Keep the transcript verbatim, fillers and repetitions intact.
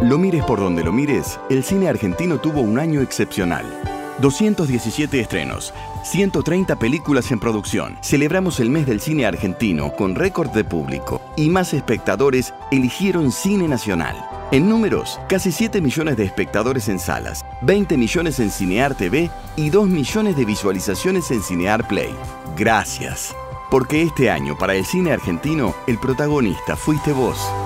Lo mires por donde lo mires, el cine argentino tuvo un año excepcional. doscientos diecisiete estrenos, ciento treinta películas en producción. Celebramos el mes del cine argentino con récord de público y más espectadores eligieron cine nacional. En números, casi siete millones de espectadores en salas, veinte millones en Cinear T V y dos millones de visualizaciones en Cinear Play. Gracias, porque este año para el cine argentino el protagonista fuiste vos.